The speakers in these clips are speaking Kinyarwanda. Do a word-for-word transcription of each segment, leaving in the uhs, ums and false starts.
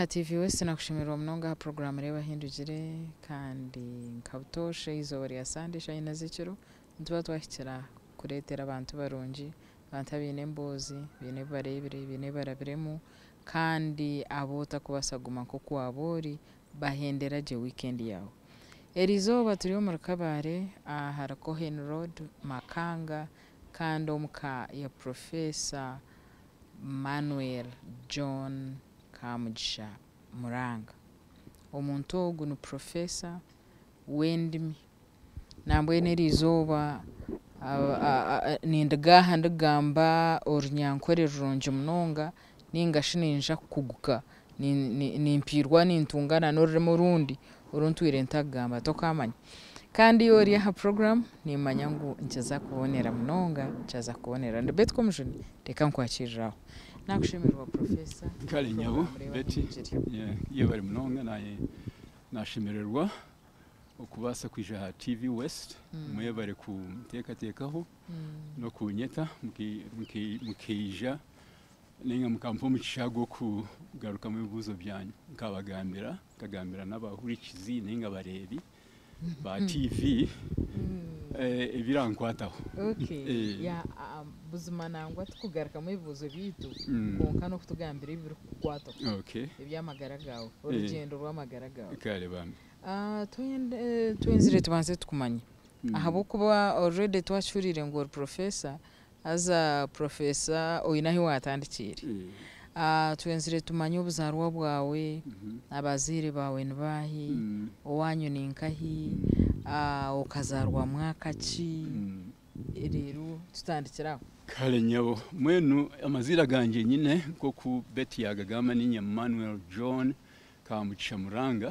T V West nakushimira mnonga program reba hindugire kandi nkabutoshe izo ya Sunday shayina zikiro ntuba twahitira kuretera abantu barungi abantu abine mbozi bine barebire bine barabiremu kandi abota kubasaguma ko kwabori bahendera je weekend yawo erizoba turiyo mu Kabare ahara Cohen Road Makanga kandi omuka ya Professor Manuel John Kamugisha Muranga omuntu ogu ni professor wendimi nambwe nerizoba nindigaha ndigamba orunyankore rurungi munonga ninga shininja kuguka nimpirwa nintungana n'orurimo rundi oruntwire ntagamba tokamanya kandi yori ha program nimanya ngo nkiza kubonera munonga nkiza kubonera ndibet komjuni reka nkwakiriraho nakushimirwa professor kale nyabo beti ye bari munonga naye nashimirwa okubasa kwija ha T V West muye bari ku teka tekaho no kunyeta mukija ninga mukampo mukishago kugaruka mu bibuzo byanyu nkabagambira kagambira n'abahurikizi ninga barebi ba T V eh ebirankwataho okay ya buzima nangwa tukugaruka mu bibuzo bitu konka no kutugambira ibiri kukwata okay ibyamagara gawe urugendo rw'amagara gawe kale bambi ah twende twenzire tubanze tukumanye ahabo kuba already twashurire ngo professor aza professor oyinahi watandikire ah twenzire tumanye ubuzarwa bwawe abazire bawe nbahi owanyu ninkahi ah okazarwa mwaka ki rero tutandikira kale nyabo mwenu amazira ganje nyine ko ku beti yagagama ni Manuel John Kamugisha Muranga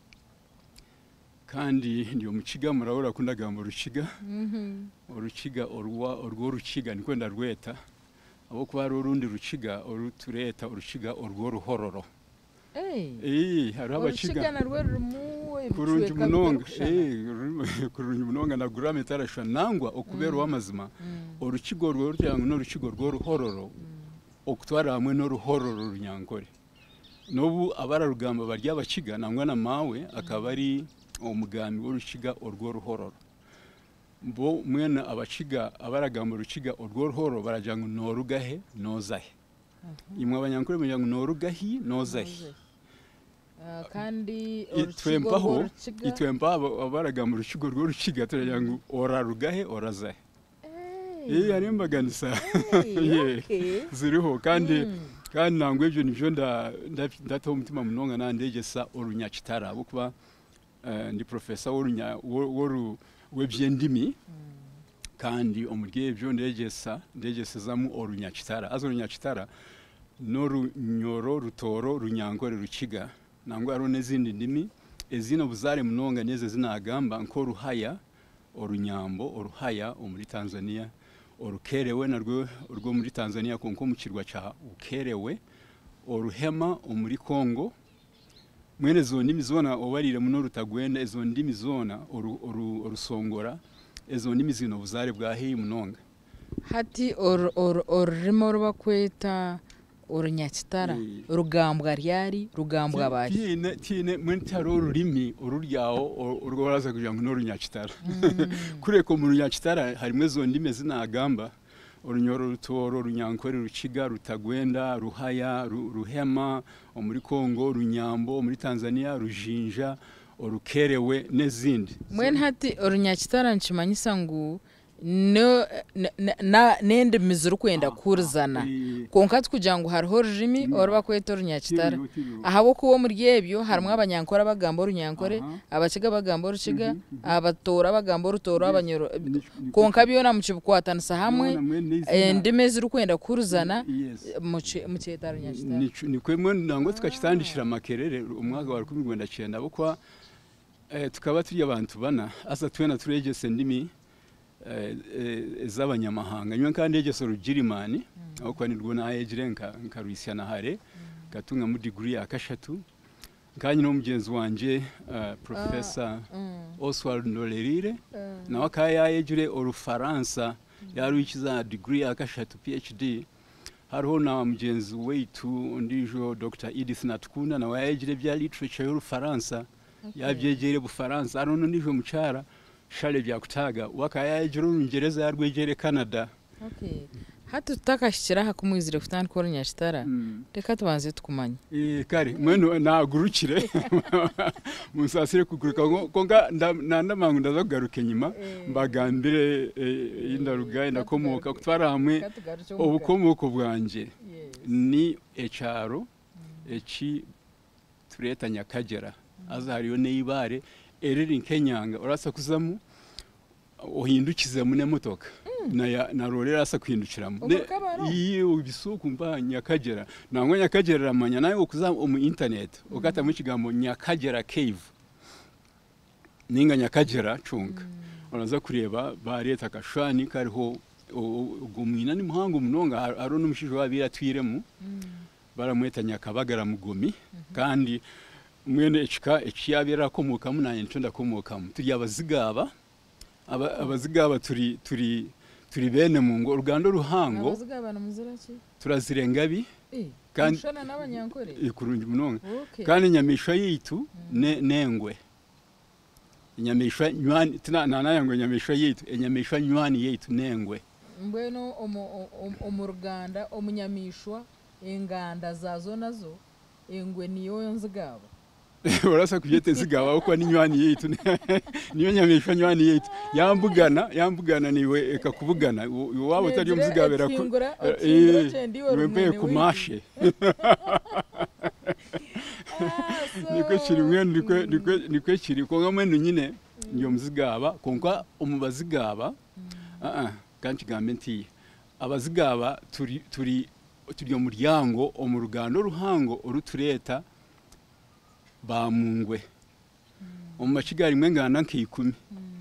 kandi ndiyo mukiga murabura kundagamba urukiga urukiga orwa orwo rukiga niko ndarweta abo kuba rurundi rukiga orutureta urukiga orwo ruhororo eh eh hari abakiga urukiga narwo rumuwe kurungi munonga eh kurungi munonga na gurame tarasha nangwa okubera wamazima urukigo rwo rutyango no rukigo rwo ruhororo okutwara hamwe no ruhororo runyankore nobu abara rugamba barya abakiga nangwa na mawe akaba ari omugambi w'urukiga orwo ruhororo bo mwena abakiga abaragamba urukiga orwo ruhororo barajanga norugahe nozahe imwe abanyankore bajanga norugahi nozahe kandi itwempaho itwempa abaragamba urukigo rwo rukiga turajanga orarugahe orazahe eh arimbaganisa ye ziriho kandi kandi nangwe byo nivyo nda ndata umutima munonga nandegesa orunyakitara abo kuba ndi professor worunya woru webyendimi kandi omurye byo ndegesa ndegesa zamu orunyakitara azo runyakitara no runyoro rutoro runyankore rukiga nangwa aro nezindi ndimi ezino buzare munonga neze zinagamba nko ruhaya orunyambo oruhaya omuri Tanzania orukerewe narwo urwo muri Tanzania konko mu kirwa cha ukerewe oruhema omuri Kongo mwene zo ndimi zona obarire muno rutagwenda ezo ndimi zona orusongora ezo ndimi zino buzare bwa heyi munonga hati or or orimo rubakweta orunyakitara rugambwa ryari rugambwa bari tine tine mwentaro rurimi ururyawo urwaraza kugira ngo no runyakitara kureko mu runyakitara harimwe zo ndimi zinagamba orunyoro rutoro runyankore rukiga rutagwenda ruhaya ruhema omuri Kongo runyambo muri Tanzania rujinja orukerewe nezindi mwen hati orunyakitara nchimanyisa ngu no na nende mizuru kwenda kurzana konkati kujangu hariho rurimi orba kweta runyakitara ahabo kuwo muri yebyo harimo abanyankora bagamba runyankore abakiga bagamba rukiga abatora bagamba rutoro abanyoro konka byo na mukibukwatana hamwe ndime zuru kwenda kurzana mu cyeta runyakitara ni kwemwe nango tukakitandishira makerere umwaga wa kumi gwenda cyenda bukwa tukaba turi abantu bana asa twena turegese ndimi z'abanyamahanga nywe kandi egeso rugirimani aho kwanirwa na ejirenka nkaruisya na hare gatunga mu degree ya kashatu kanyi no mugenzi wanje professor Oswald Ndolerire na wakaya ejire orufaransa yaruikiza degree ya kashatu PhD hariho na mugenzi weitu ndijo Doctor Edith Natukunda nawe yagire bya literature y'Urufaransa yabyegere Bufaransa hariho ndijo mucara Charles Byakutaga wakayagire Urungereza yarwegere Canada. Okay. Hatu tutakashikira hakumwizire kutani ko Nyashitara reka tubanze tukumanye eh kare mwene nagurukire musasire kuguruka konga nandamangu ndazogaruke nyuma mbagambire indaruga ndakomoka kutwara hamwe obukomoko bwanje ni ecaro eci tureta Nyakagera azahariyo neibare eriri Kenyanga urasa kuzamu uhindukize mune motoka na na rorera asa kwindukiramo iyo bisuku mba Nyakagera nangwa Nyakagera ramanya nayo ukuza mu internet ukata mu kigambo Nyakagera cave ninga Nyakagera chunga uraza kureba bareta kashani kariho gumwina ni muhango munonga aro n'umushijo wabira twiremu baramweta Nyakabagara mugomi kandi mwene echika echiyabira komoka munanye ntunda komoka turi abazigaba abazigaba turi turi turi bene mu ngo Rugando Ruhango abazigaba namuziraki turazirengabi kandi shana n'abanyankore ikurungi munonga kandi Nyamisha yitu ne nengwe Nyamisha nywani tina nanayango Nyamisha yitu Nyamisha nywani yitu nengwe mbweno omu Ruganda omunyamishwa enganda zazo nazo engwe niyo nzigaba urasa kujete zigaba uko ni nywani yitu niyo Nyamisha nywani yitu yambugana yambugana niwe ekakubugana wabo tari umuzigabera ko wembe kumashe niko kiri mwene niko niko kiri ko ngamwe nyine niyo muzigaba konka umubazigaba ah kanti gambenti abazigaba turi turi turi mu muryango mu Rugando Ruhango urutureta ba mungwe omu makigari mwe nganda nk'ikumi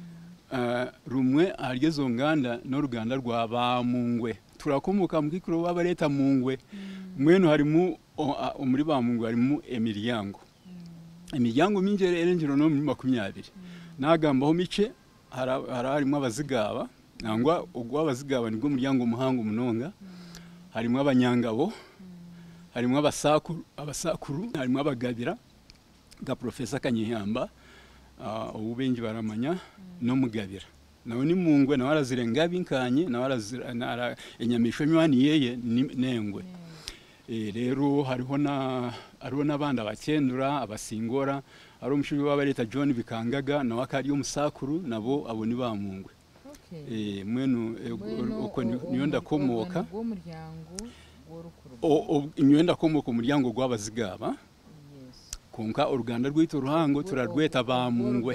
rumwe aryezo nganda no Ruganda rwa ba mungwe turakomoka mu kikiro babareta mungwe mweno harimo umuri ba mungwe harimo emiryango emiryango minjere erengero no muri makumyabiri nagambaho mice harimo abazigaba nangwa ugwa abazigaba nibwo muryango muhango munonga harimo abanyangabo harimo abasakuru abasakuru harimo abagabira ga Professor Kanyihamba ububengi baramanya no mugabira nawe ni mungwe na warazirenga binkanye na warazira Enyamisho nywani yeye nengwe rero hariho na hariho nabandi abakendura abasingora ari umushibi w'abareta John Bikangaga na wakari umusakuru nabo abo ni ba mungwe eh mwenu uko niyo ndakomoka go muryango worukuru o niyo ndakomoka umuryango gw'abazigaba konka Uruganda rw'ito Ruhango turarweta ba mungwe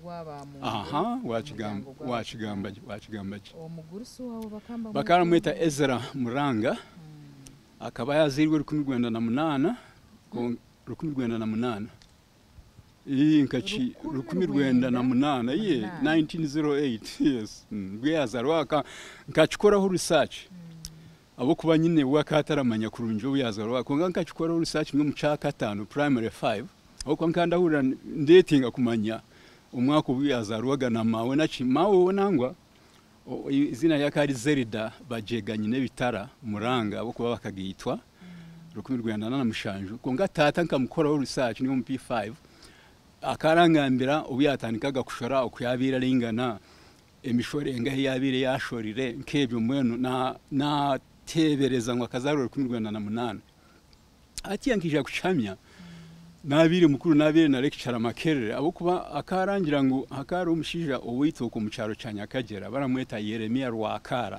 aha wachigamba wachigamba wachigamba omugurusu wabo bakamba bakaramweta Ezra Muranga akaba yazirwe rukumi rwenda na munana rukumi rwenda na munana iyi nkaci rukumi rwenda na munana ye nineteen oh eight yes bwiyazarwaka nkacikoraho research abo kuba nyine wakataramanya kurunjo buyazarwa konga nkacikoraho research mwe mu ca gatanu primary five aho kwa nkanda hura dating akumanya umwaka buyazarwaga na mawe naci mawe nangwa izina yakari Zerida bajeganye nebitara Muranga abo kuba bakagitwa rukumi rwenda na mushanju konga tata nkamukoraho research ni mu P five akarangambira ubuyatanika kushora okuyabira lingana emishore ngahe yabire yashorire nkebyo mwenu na na tebereza ngo akazaro rukumi rwenda na munana ati yankije kuchamya nabire mukuru nabire na lecture makerere abo kuba akarangira ngo hakari umushija uwito ku mucaro ca Nyakagera baramweta Yeremia Rwakara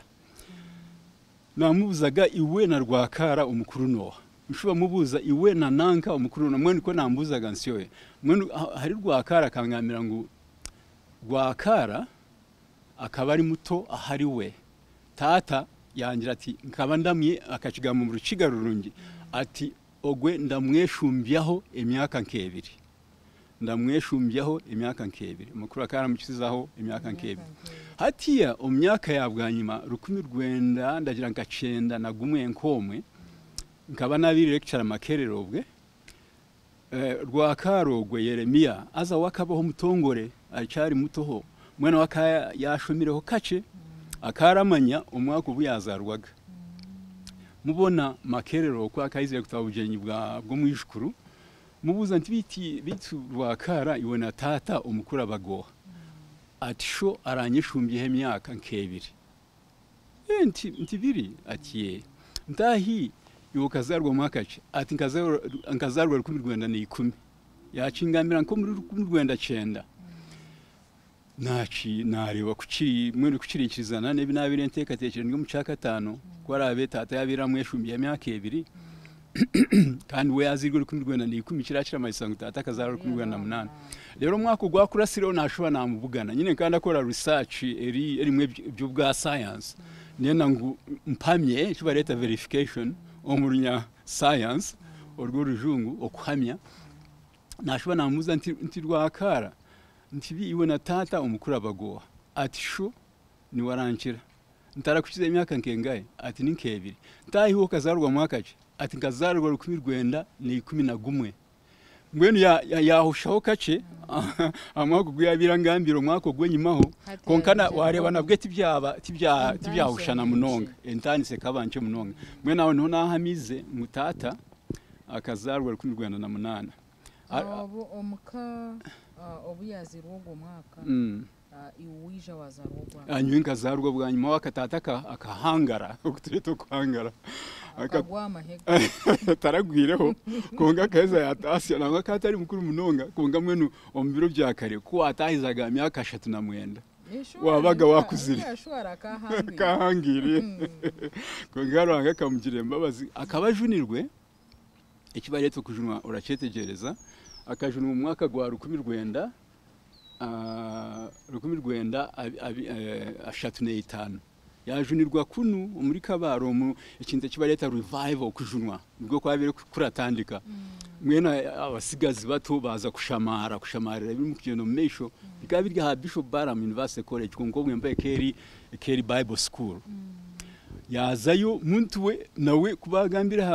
namubuzaga iwe na Rwakara umukuru no mshuba mubuza iwe na nanka umukuru no mwene ko nambuzaga nsiyoye mwene hari Rwakara kangamira ngo Rwakara akaba ari muto ahari we tata yangira ati nkaba ndamye akacigama mu ruciga rurungi ati ogwe ndamweshumbyaho emyaka nkebiri ndamweshumbyaho emyaka nkebiri mukuru akaramukizaho emyaka nkebiri hatiya umyaka yabwanyima rukumi rwenda ndagira nkacenda nagumwe nkomwe nkaba nabiri lecture makerero bwe eh Rwakarogwe Yeremia aza wakabaho mutongore acari mutoho mwene wakaya yashumireho kace akaramanya umwaka ubuyazarwaga mubona makerero kwa kaizire kutabugenyi bwa bwo mwishukuru mubuza nti biti bitu rwakara iwe na tata umukura bagoha ati sho aranyishumbiye emyaka nkebiri enti ntibiri ati ye ndahi yokazarwa mwakache ati nkazarwa nkazarwa rukumi rwenda ni ikumi yacingamira nko muri rukumi rwenda cyenda naci nareba kuki mwene kucirikizana nebi nabire nteka tekere ngo mucaka tano kwarabe tata yabira mweshumbiye emyaka ebiri kandi we yazirwe rukumi rwenda ni ikumi kiracira mayisango tata kazarwa rukumi rwenda munana rero mwako gwa kurasiro nashuba namubugana nyine kandi akora research eri erimwe byo bwa science nena ngo mpamye cyo bareta verification omurunya science orwo rujungu okuhamya nashuba namuza nti nti rwakara nti iwe na tata umukura bagoha ati sho ni warankira ntarakukize imyaka nkengaye ati ni nkebiri ntahiho kazarwa mwakaje ati nkazarwa rukumi rwenda ni ikumi na gumwe mwenu ya yahushaho kace amako guyabira ngambiro mwako gwenyimaho konkana wareba nabwe tibyaba tibya tibyahushana munonga entanise kabanje munonga mwena aho no nahamize mutata akazarwa rukumi rwenda na munana abo omuka obuyazi rwogo mwaka iwija wazarwa anywe nkazarwa bwanyuma wakatata akahangara okuteto kuhangara akagwa mahega taragwireho konga kaza yatasiya nanga katari mukuru munonga konga mwenu ombiro byakare ko atahizaga myaka eshatu na mwenda wabaga wakuzire kahangire konga ranga kamugire mbabazi akabajunirwe ikibareto kujunwa uracetegereza akajunwa mu mwaka gwa rukumi rwenda Uh, rukumi rwenda ashatu ne itanu yajunirwa kunu muri kabaro mu ikinde kibareta revival kujunwa nibwo kwabire kuratandika mwena abasigazi bato baza kushamara kushamarira biri mu kigeno mesho bikabirya ha Bishop Baram University College kongo mwemba Keri Keri Bible School yazayo muntu we nawe kubagambira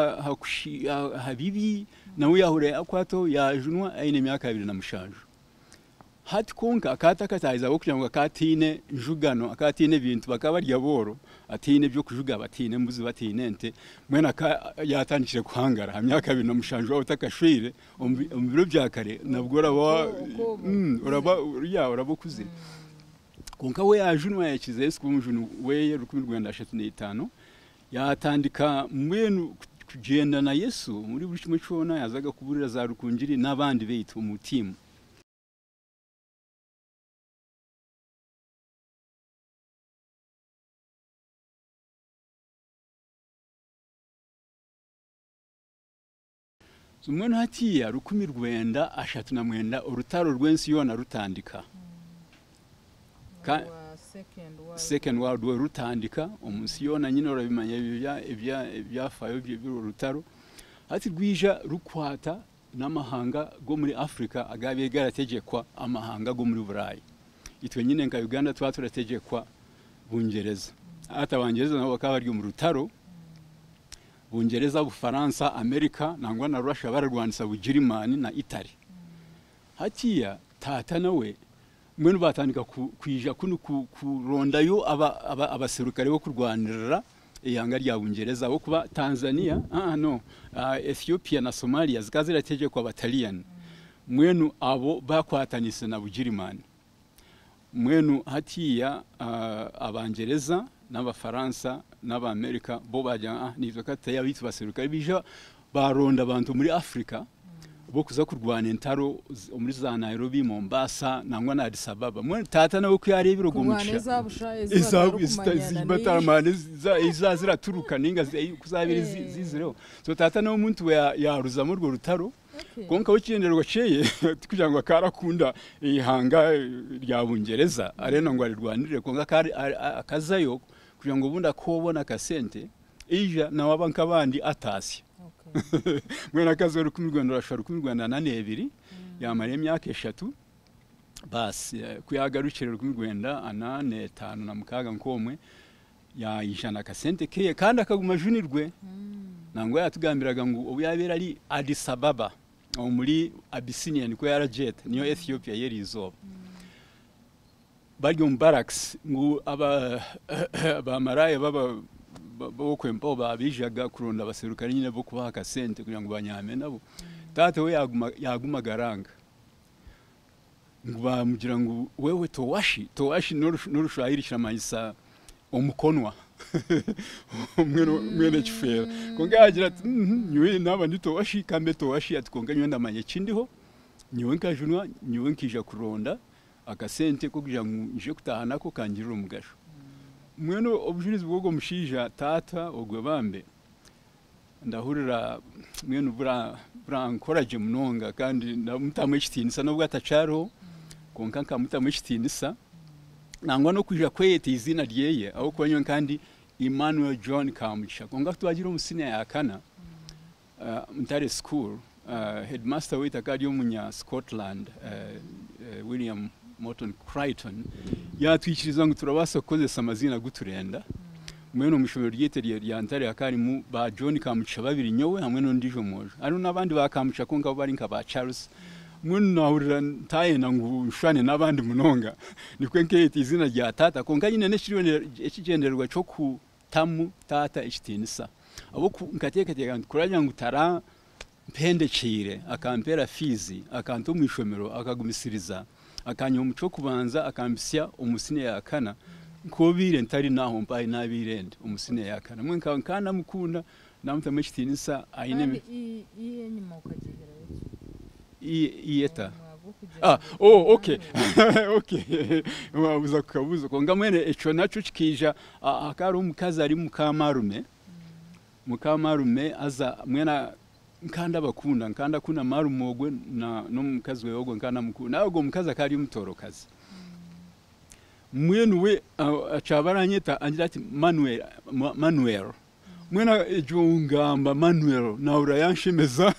habibi nawe yahure akwato yajunwa aine myaka abiri na mushanju hati konka akata katayiza okugira ngo akatine njugano akatine bintu bakabarya boro atine byo kujuga batine mbuzi batine nte mwena yatandikire kuhangara hamyaka bino mushanjwa utakashwire ombiro byakare nabwo uraba uraba ya uraba kuzira konka we yajunwa yakize Yesu kumujunu we rukumi rwenda ashatu n'itanu yatandika mwenu kugenda na Yesu muri buri kimwe cyona yazaga kuburira za rukungiri nabandi beyitu umutimu Zumwene hatiya rukumi rwenda ashatu na mwenda urutaro rwensi yona rutandika ka second world war rutandika omunsi yona nyine urabimanya ibya ibya ibyafayo byo rutaro hati rwija rukwata n'amahanga go muri Afrika agabe garategekwa amahanga go muri Burayi itwe nyine nka Uganda twa turategekwa bungereza ata bangereza nabo bakaba mu rutaro Bungereza Bufaransa Amerika nangwa na Russia bararwanisa Bugirimani na Italy hatiya tata nawe mwenu batandika kwija kunu kurondayo aba abaserukare bo kurwanirira eyanga rya Bungereza bo kuba Tanzania ah no uh, Ethiopia na Somalia zikazirategekwa Batalian mwenu abo bakwatanise na Bugirimani mwenu hatiya uh, abangereza n'abafaransa n'abamerika bo bajya ah nizo kataya bitu baseruka bija baronda abantu muri Afrika bo kuza kurwana entaro muri za Nairobi Mombasa nangwa na Addis Ababa mwe tata nawe ko yari birogumusha izabu izibataramane izazira turuka ninga kuzabiri zizireho so tata nawe umuntu yaruza mu rwo rutaro konka wikinderwa ceye kugira ngo akarakunda ihanga rya Bungereza arena ngo arirwanire konka akazayo kugira ngo bunda kobona kasente ija na wabanka bandi atasi mwena kazo rukumi rwanda rashara rukumi rwanda na nebiri yamare myaka eshatu basi kuyagarukira rukumi rwanda anane tanu na mukaga nkomwe ya ijana kasente keye kandi akaguma junirwe nango yatugambiraga ngo ubu yabera ari Addis Ababa muri Abyssinia niko yarajet niyo Ethiopia yeri izoba bari mu barracks ngo aba ba maraya baba bo kwempa babijaga kuronda abaserukari nyine bo kubaha akasente kugira ngo banyame nabo tata we yaguma yaguma garanga ngo bamugira ngo wewe towashi towashi n'urushayiri shamanyisa umukonwa mwene mwene chifera konga agira ati nywe naba ndi towashi kambe towashi ati konga nywe ndamanye kindiho nywe nkajunwa nywe nkija kuronda akasente ko kugira ngo nje kutahana ko kangirira umugasho mwene obujurizi bwo mushija tata ogwe bambe ndahurira mwene bura bura encourage munonga kandi ndamutamwe kitinisa nubwo atacaro konka nkamutamwe kitinisa nangwa no kuja kwete izina ryeye aho kwanywe kandi Emmanuel John Kamugisha konga twagira umusine yakana uh, Mtare School uh, headmaster wita kadi umunya Scotland uh, uh, William Morton Crichton yatwikiriza ngo turabasa kozesa amazina guturenda mwene umushomero ryete rya Ntare yakari mu ba John Kamugisha babiri nyowe hamwe no ndijo mojo ari nabandi bakamugisha konga bari nka ba Charles mwene nawurira ntaye nangu nshane nabandi munonga nikwe nkete izina rya tata konga nyine neshiriwe ekigenderwa cyo ku tamu tata ikitinisa abo nkatekateka kuranya ngo tara mpendekire akampera fizi akanto mwishomero akagumisiriza akanya umuco kubanza akambisya umusine yakana ko bire ntari naho mbaye nabirende umusine yakana mwe nkana mukunda namutame kitinisa ayine iye nyuma ukagera iyeta ah oh okay okay wabuza kukabuza konga mwene eco naco kikija akari umukazi ari mukamarume mukamarume aza mwena nkanda bakunda nkanda kuna marumogwe na no mukazi wewe nkanda mukunda nago mukazi akari umutorokazi mwene we acabaranyeta angira ati Manuel Manuel mwena ejungamba Manuel naura yanshemeza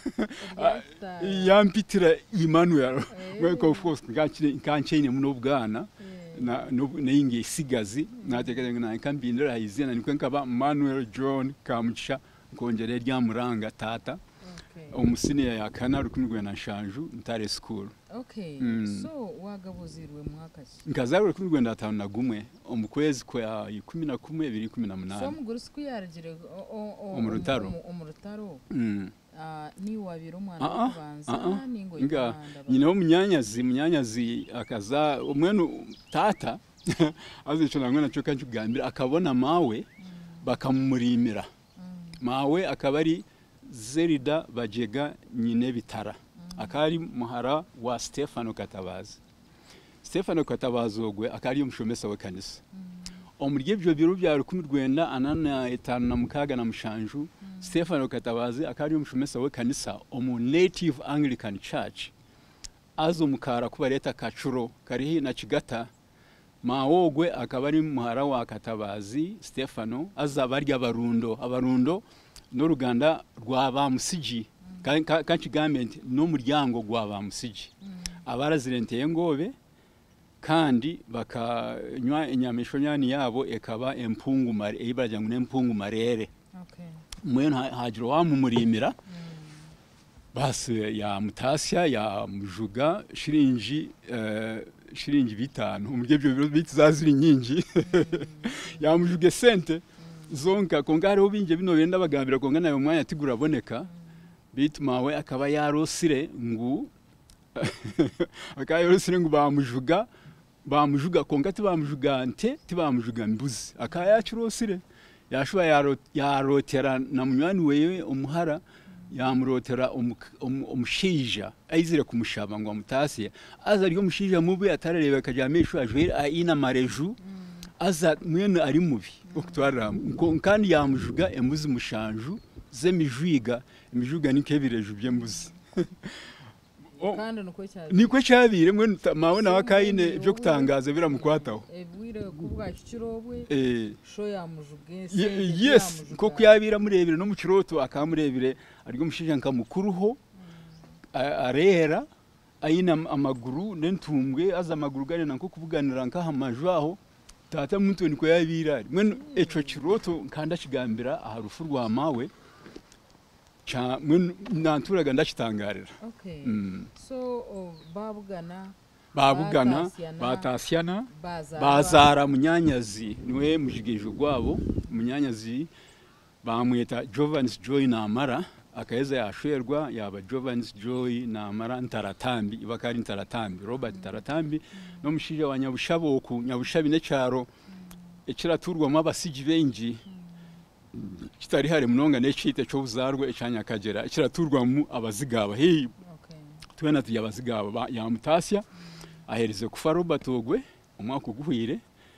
yampitira Emmanuel mweko of course ngakire nkanchene muno bwana na neinge isigazi natekanye na nkambindira izina nikwe nkaba Manuel John Kamugisha nkongere ryamuranga tata umusine yakana rukumigwe na Shanju Ntare School. Okay. Mm. So wagabuzirwe mwakazi nkazarwe rukumigwe ndatanu na gumwe omukwezi kwa ikumi na kumwe bibiri kumi na munani so mugurusku yaragire umurutaro umurutaro mm ah ni wabiro mwana kubanza ningo inga nyine wo munyanyazi munyanyazi akaza umwenu tata azico nangwe naco kancu gambira akabona mawe bakamumurimira mawe akabari Zerida Bajega nyine bitara akari muhara wa Stefano Katabazi Stefano Katabazi ogwe akari umushomesa wa kanisa omurye byo biro bya rukumi rwenda anana etanu na mukaga na mushanju Stefano Katabazi akari umushomesa wa kanisa omu Native Anglican Church azo mukara kuba leta kacuro karihi na Kigata maogwe akabari muhara wa Katabazi Stefano azabarya abarundo abarundo n'uruganda rwa bamusigi kanchi government no muryango gwa bamusigi abarazirenteye ngobe kandi bakanywa inyamesho nyani yabo ekaba empungu mare eibaraja ngo nempungu marere okay mwene hajiro wa mumurimira basi ya mutasya ya mujuga shirinji uh, shirinji bitanu umurye byo bitazaziri nyingi ya mujuge sente zonka kongare ubinje bino benda bagambira konga nayo mwanya tigura boneka bitmawe akaba yarosire ngu akayarosire ngu bamujuga bamujuga konga tibamujuga nte tibamujuga mbuzi akayacurosire yashuba yaro yarotera na munywani wewe umuhara yamurotera umushija ayizire kumushaba ngo amutasiye aza ryo mushija mubi atarareba kajamesho ajwe aina mareju aza mwene ari mubi okutwara kandi yamujuga embuzi mushanju zemijuiga imijuga nikebireju byembuzi kandi nuko cyabire niko cyabire mwe mawe na wakayine byo kutangaza biramukwataho ebwire kubwa kirobwe eh sho yamujuge yes ko kuyabira murebire no mu kiroto akamurebire ariko mushije nkamukuruho arera ayina amaguru nentumbwe aza amaguru gane nanko kuvuganira nkaha majwaho tata muntu niko yabira mwe eco kiroto kanda kigambira aharufu rwa mawe cha mwe nanturaga ndakitangarira okay mm. So oh, babugana babugana batasyana bazara munyanyazi niwe mujigeje gwabo munyanyazi bamwita Jovan's Joy Namara akaheza yashwerwa yaba Jovan's Joy Namara Ntaratambi ibakari Ntaratambi Robert Ntaratambi no mushije wa Nyabushaboku Nyabushabi ne cyaro ekiraturwamo abasigi benji kitari hari munonga n'ekite cyo buzarwe ecanya kagera ekiraturwamo abazigaba hey twena tujya abazigaba ya Mutasya ahereze kufa Robert ogwe umwaka uguhire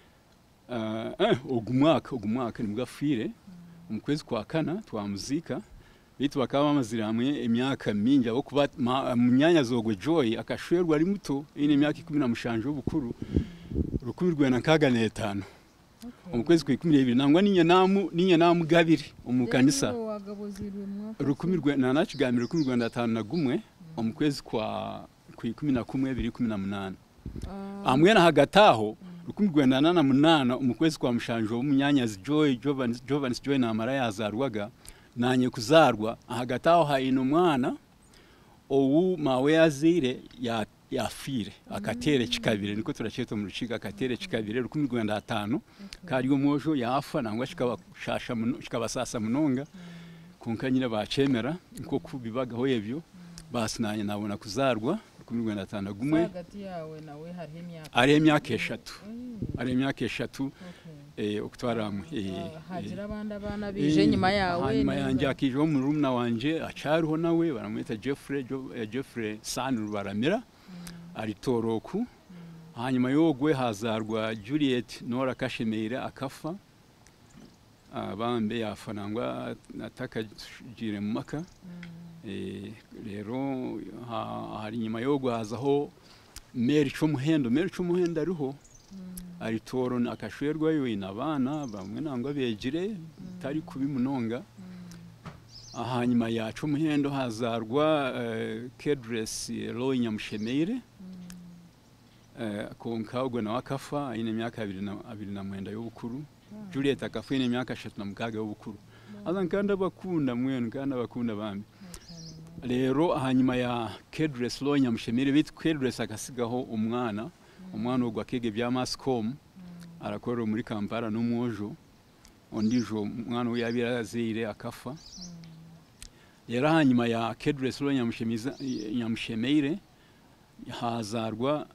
eh ogumwaka ogumwaka ni mugafire mu kwezi kwa kana twamuzika bitu bakaba bamazira hamwe imyaka mingi abo kuba munyanya zogwe Joy akashwerwa ari muto ine imyaka ikumi na mushanje w'ubukuru rukumirwe na kaga netano umukwezi kwa ikumi n'ibiri nangwa ninye namu ninye namu gabiri umukanisa rukumirwe na nakigamira rukumirwe ndatano na gumwe umukwezi kwa ku ikumi na kumwe bibiri kumi na munani amwe na hagataho rukumirwe na nana munana umukwezi kwa mushanje w'umunyanyazi Joy Jovan's Jovan's Joy Namara yazarwaga nanye kuzarwa hagataho hayino umwana owu mawe yazire ya yafire akatere kikabire niko turacyeto mu ruciga akatere kikabire rukumirwe ndatano kari umwojo yafa nangwa kikaba shasha kikaba sasa munonga kunkanyira bacemera nko kubibagaho yebyo basinanye nabona kuzarwa rukumirwe ndatano gumwe hagati yawe nawe hari imyaka ari imyaka eshatu ari imyaka eshatu eh okutwaramwe eh hagira abandi abana bije nyuma yawe nyuma yanje akijo mu rumna wanje acariho nawe baramwita Jeffrey Jeffrey San baramira ari toroku hanyuma yogwe hazarwa Juliet Nora Kashemira akafa abambe yafanangwa natakagire mu maka eh rero hari nyuma yogwe hazaho Mary Chumuhendo Mary Chumuhendo ariho ari toro akashwerwa yo inabana bamwe nangwa begire tari kubimunonga ahanyuma yacu muhendo hazarwa Kedres Roy Nyamushemire konkagwe na wakafa ine myaka abiri na mwenda y'ubukuru Juliet akafa ine myaka eshatu na mukaga y'ubukuru azankanda bakunda mwenu kandi bakunda bambi rero ahanyuma ya Kedres Roy Nyamushemire bit Kedres akasigaho umwana umwana ogwa kege bya Mascom arakorera muri Kampala n'umwojo ondijo umwana we yabirazire akafa yera hanyuma ya Kedres Roy Nyamushemiza Nyamushemire hazarwa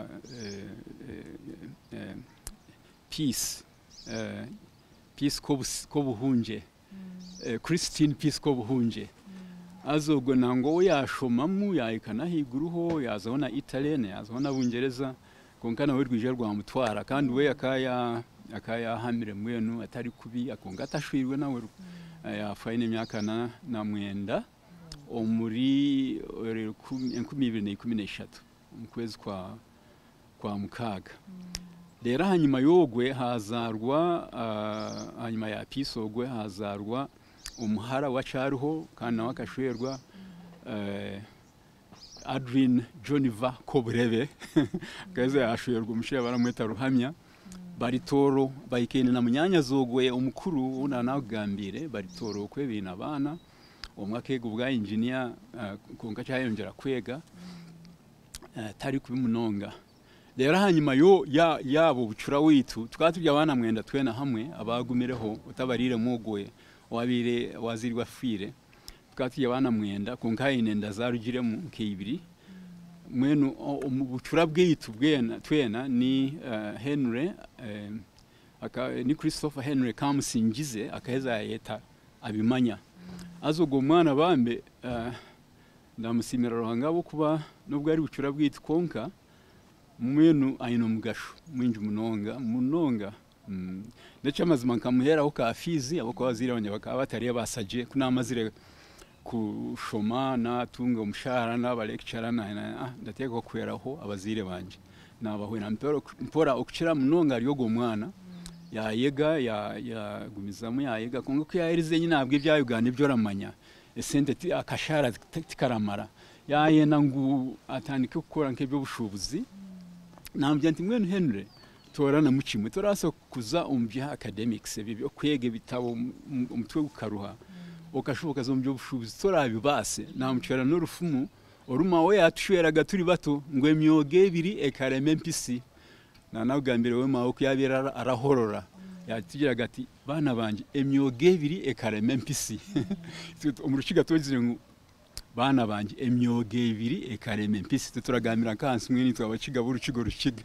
Peace Peace ko buhunje Christine Peace ko buhunje azogwe nango yashomamu yayikana higuruho yazabona Italienne yazabona Bungereza konkana we rwije rwa mutwara kandi we akaya akaya hamire mwenu atari kubi akonga atashwirwe nawe yafaine myaka na na mwenda omuri enkumi ibiri na ikumi n'eshatu mukwezi kwa kwa mukaga rero hanyuma yogwe hazarwa hanyuma ya pisogwe hazarwa umuhara wa Charuho kandi nawe akashwerwa Adrien Joniva Kobreve kaze yashwerwa umushira baramweta Ruhamya baritoro bayikene na munyanya zogwe umukuru unanagambire baritoro kwe bina bana umwakego bwa engineer konka cyayongera kwega tari kubimunonga rero hanyuma yo ya yabo bucura witu twatubya abana mwenda twena hamwe abagumireho utabarire mugwe wabire wazirwa fire twatubya abana mwenda konka inenda zarugire mu kibiri mwenu bucura bwitu bwena twena ni uh, Henry uh, aka ni Christopher Henry Kamusingize akaheza yeta abimanya azogo mwana bambe uh, ndamusimira ruhangabo kuba nubwo ari bucura bwitu konka mwenu ayino mugasho mwinji munonga munonga mm. Ndetse amazima nkamuhera ho kafizi abo kwazira abanye bakaba batari basaje kunamazire kushoma na tunga umushahara n'aba lecturer na ndateka kweraho abazire banje nabaho na mpero mpora okukira munonga ari yogo mwana yayega ya yagumizamo yayega kongo ko yarize nyina abwe bya Uganda ibyo ramanya esente ti akashara tikaramara yayena ngu atandike gukora nk'ibyo bushubuzi nambye nti mwenu Henry torana muchimwe toraso kuza umbya academics bibyo kwege bitabo umutwe gukaruha okashoboka zo mbyo bushubuzi torabibase namucera n'urufumu oruma we yatushweraga turi bato ngo emyoge biri ekareme mpisi na nagambire we mawo kuyabira arahorora yatugiraga ati bana banje emyoga ebiri ekarema empisi umurushiga tugire ngo bana banje emyoga ebiri ekarema empisi turagamira kansi mwe nitwa abakiga burukigo rukiga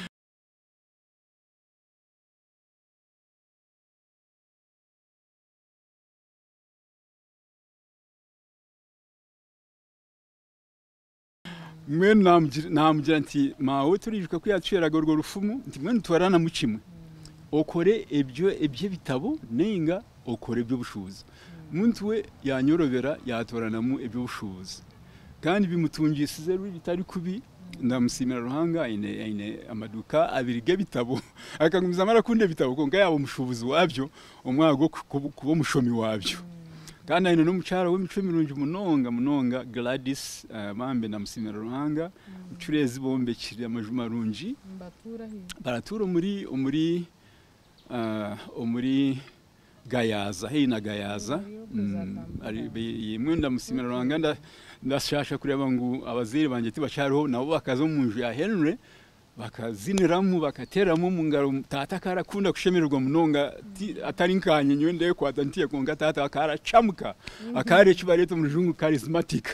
mwe namugira nti mawe turijwe ko yaciraga urwo rufumu nti mwe ntwarana mu kimwe okore ebyo ebye bitabo nenga okore ebyo bushubuzi muntu we yanyorobera yatoranamo ebyo bushubuzi kandi bimutungishije bitari kubi ndamusimira ruhanga ine ine amaduka abirige bitabo akagumiza amara kunde bitabo konga yabo mushubuzi wabyo umwago kubo mushomi wabyo kandi ino n'umucara w'imico mirungi munonga munonga Gladys bambe namusimira ruhanga ucurezi bombe kiri amajuma rungi baratura muri muri umuri gayaza hina gayaza ari yimwe ndamusimira ruhanga ndashasha kureba ngo abaziri banje tibacariho nabo bakaza mu nju ya Henry bakaziniramu bakateramo mu ngaro tata karakunda kushemererwa munonga atari nkanye nyo ndeye kwa tantiye konga tata akaracamuka akare kibareto mu jungu charismatic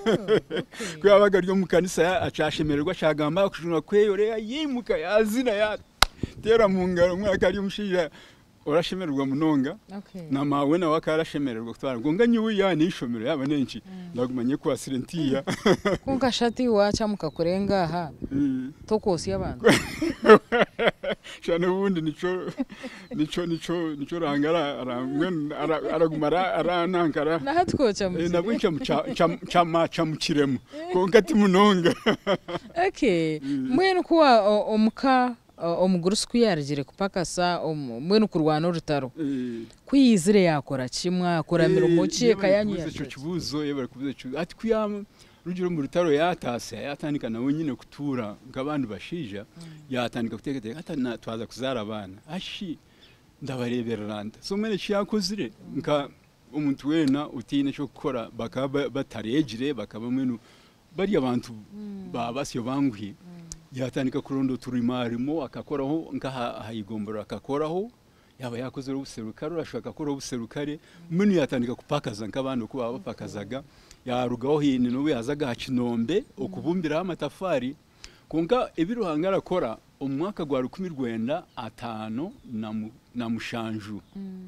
ko yabaga ryo mu kanisa acashemererwa cagamba kushunwa kweyore yimuka yazina ya tera mu ngaro mwaka ari umushija orashemererwa munonga na mawe na wakarashemererwa kutwara ngonga nyiwe ya nishomero yaba nenki ndagumanye ko asirentiya kunka shati wacha mukakurenga ha tokosi abantu cyane ubundi nico nico nico nico rangara aragumara aranankara nahatwocha mu nabwica chama chamukiremo konka ti munonga okay mwene kuwa omuka omugurus kuyarigire kupakasa mwene kurwana urutaro kwiyizire yakora kimwa akora mirumo ki kayanyu ya cyo kibuzo yebara kubuze cyo ati kuyama rugiro mu rutaro yatase yatandika nawe nyine kutura ngabandi bashija yatandika kutekete ata twaza kuzara abana ashi ndabareberanda so mwene cyakozire nka umuntu wena utine cyo gukora bakaba bataregire bakaba mwene bari abantu babasyo bangwi yatandika kurondo turimarimo akakoraho ngaha hayigombora akakoraho yaba yakoze ubuserukare urashaka ko ubuserukare munu yatandika kupakaza nk'abantu kuba bapakazaga yarugaho hini no yazaga hakinombe okubumbira amatafari konka ebiruhanga arakora umwaka gwa rukumi rwenda atano na mushanju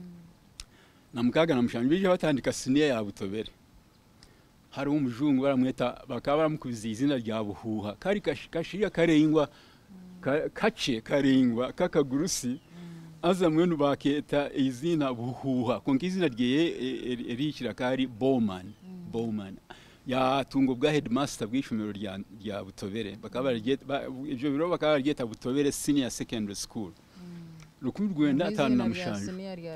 na mukaga na mushanju bije batandika siniya ya butobere hari umujungu baramweta bakaba baramukubiza izina rya buhuha kari kashiriya karengwa kace karengwa kakagurusi aza mwenu baketa izina buhuha konka izina rye erikira kari Bowman Bowman ya tungo bwa headmaster bw'ishumiro rya rya butobere bakaba ibyo biro bakaba ryeta butobere senior secondary school rukumi rwenda atanu na mushanju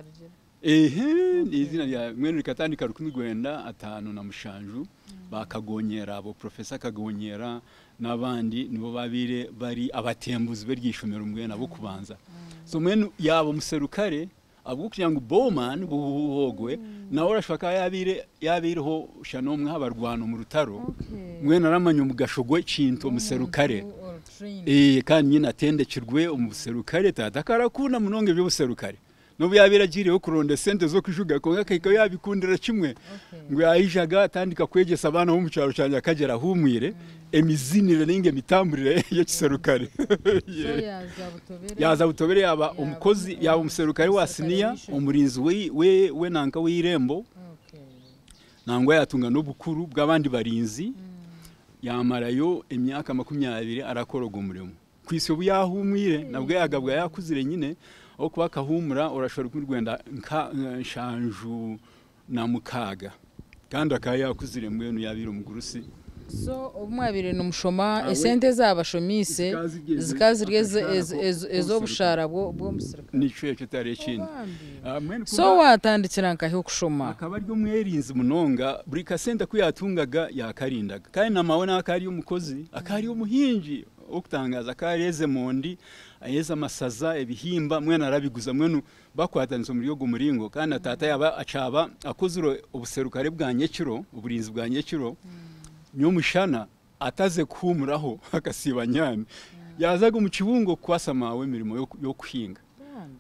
ehe izina rya mwene rikatandika rukumi rwenda atanu na mushanju bakagonyera abo professor kagonyera nabandi nibo babire bari abatembuzi beryishomero mwene abo kubanza so mwene yabo muserukare abo kugira ngo Bowman buhogwe na orashaka yabire yabireho shanomwe habarwana mu rutaro mwene aramanya umugashogwe cinto muserukare eh kandi nyine atendekirwe umuserukare tatakara kuna munonge byo buserukare nubu yabiragiriye kuronde sente zo kujuga konga kayiko yabikundira kimwe ngo yayijaga atandika kwegesa abana bo mu cyaro cyanya akagera humwire emizinire ninge mitamburire yo kiserukare yaza butobere yaba umukozi yaba umuserukare wa siniya umurinzi we we we nanka w'irembo nangwa yatunga no bukuru bw'abandi barinzi yamarayo emyaka makumyabiri arakoroga umurimo kwisi ubu yahumwire nabwo yagabwa yakuzire nyine okuba kahumura urashobora kwirwenda nka nshanju na mukaga kandi akaya kuzire mwenu yabira umugurusi so umwabire numushoma esente zabashomise zikazirye ezo bushara bwo bwo musirikare nico cyo tare kindi so watandikira nkaho kushoma akaba ari umwerinzi munonga buri kasenta kuyatungaga yakarindaga kandi namabona akari umukozi akari umuhinji okutangaza kareze mondi ayeza masaza ebihimba mwena arabiguza mwenu bakwatanze muri yo gumuringo kandi atata yaba acaba akozuro ubuserukare bwanye kiro uburinzi bwanye kiro nyomushana ataze kumuraho akasiba nyane yazaga mu kibungo kwasamawe mirimo yo kuhinga